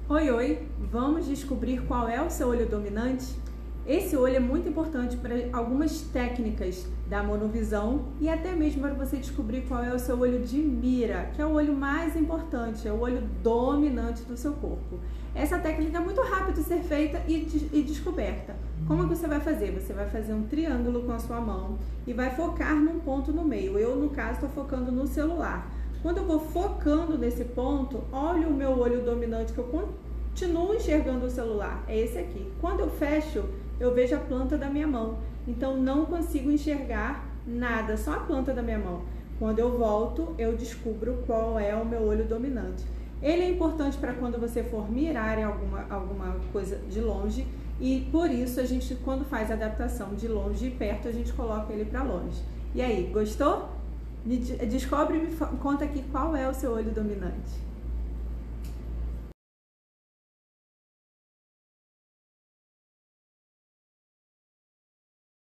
Oi, oi! Vamos descobrir qual é o seu olho dominante? Esse olho é muito importante para algumas técnicas da monovisão e até mesmo para você descobrir qual é o seu olho de mira, que é o olho mais importante, é o olho dominante do seu corpo. Essa técnica é muito rápida de ser feita e descoberta. Como que você vai fazer? Você vai fazer um triângulo com a sua mão e vai focar num ponto no meio. Eu, no caso, estou focando no celular. Quando eu vou focando nesse ponto, olha o meu olho dominante que eu continuo enxergando o celular, é esse aqui. Quando eu fecho, eu vejo a planta da minha mão, então não consigo enxergar nada, só a planta da minha mão. Quando eu volto, eu descubro qual é o meu olho dominante. Ele é importante para quando você for mirar em alguma coisa de longe e por isso a gente, quando faz a adaptação de longe e perto, a gente coloca ele para longe. E aí, gostou? Descobre e me conta aqui qual é o seu olho dominante.